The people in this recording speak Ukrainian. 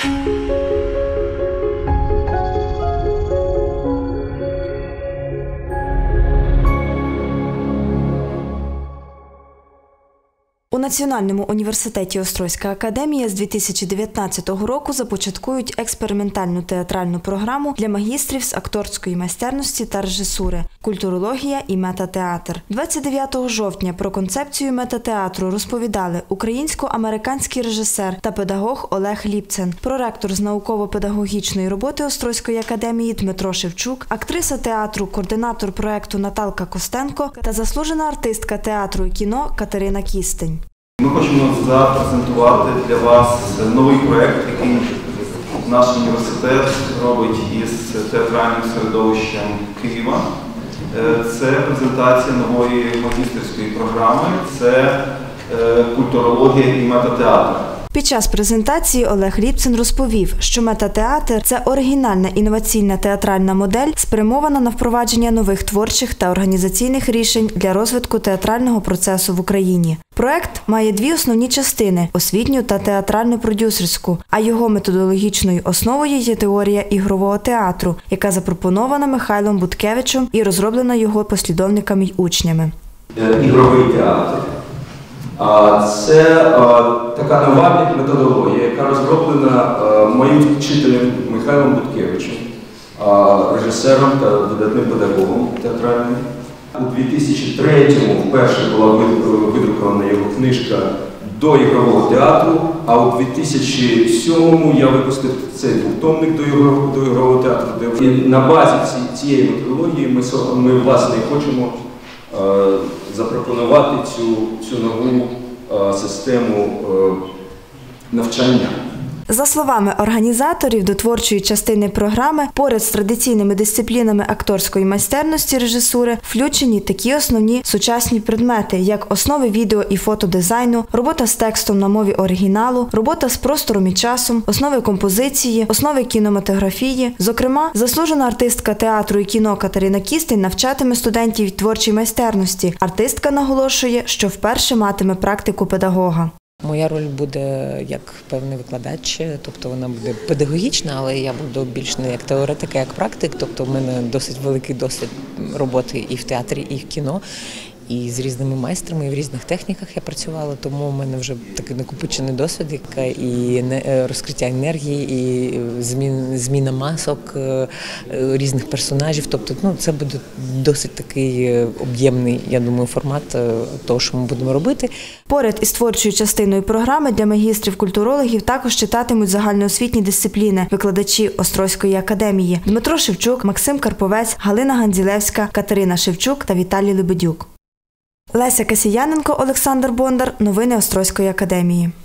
У Національному університеті Острозька академія з 2019 року започаткують експериментальну театральну програму для магістрів з акторської майстерності та режисури «Культурологія і метатеатр». 29 жовтня про концепцію метатеатру розповідали українсько-американський режисер та педагог Олег Ліпцен, проректор з науково-педагогічної роботи Острозької академії Дмитро Шевчук, актриса театру, координатор проєкту Наталка Костенко та заслужена артистка театру і кіно Катерина Кістень. Ми хочемо запрезентувати для вас новий проєкт, який наш університет робить із театральним середовищем Києва. Це презентація нової магістерської програми, це культурологія і метатеатр. Під час презентації Олег Ліпцен розповів, що метатеатр – це оригінальна інноваційна театральна модель, спрямована на впровадження нових творчих та організаційних рішень для розвитку театрального процесу в Україні. Проект має дві основні частини – освітню та театрально-продюсерську, а його методологічною основою є теорія ігрового театру, яка запропонована Михайлом Буткевичем і розроблена його послідовниками й учнями. Ігровий театр. Це така нова методологія, яка розроблена моїм вчителем Михайлом Буткевичем, режисером та видатним педагогом театральним. У 2003-му вперше була видрукована його книжка «До ігрового театру», а у 2007-му я випустив цей двохтомник «До ігрового театру», де на базі цієї методології ми власне хочемо запропонувати цю нову систему навчання. За словами організаторів, до творчої частини програми поряд з традиційними дисциплінами акторської майстерності режисури включені такі основні сучасні предмети, як основи відео і фотодизайну, робота з текстом на мові оригіналу, робота з простором і часом, основи композиції, основи кінематографії. Зокрема, заслужена артистка театру і кіно Катерина Кістень навчатиме студентів творчій майстерності. Артистка наголошує, що вперше матиме практику педагога. Моя роль буде як певний викладач, тобто вона буде педагогічна, але я буду більш не як теоретик, а як практик, тобто в мене досить великий досвід роботи і в театрі, і в кіно. І з різними майстрами, і в різних техніках я працювала, тому в мене вже такий накопичений досвід, і розкриття енергії, і зміна масок, різних персонажів. Тобто це буде досить такий об'ємний, я думаю, формат того, що ми будемо робити. Поряд із творчою частиною програми для магістрів-культурологів також читатимуть загальноосвітні дисципліни викладачі Острозької академії Дмитро Шевчук, Максим Карповець, Галина Гандзілевська, Катерина Шевчук та Віталій Лебедюк. Леся Касіяненко, Олександр Бондар. Новини Острозької академії.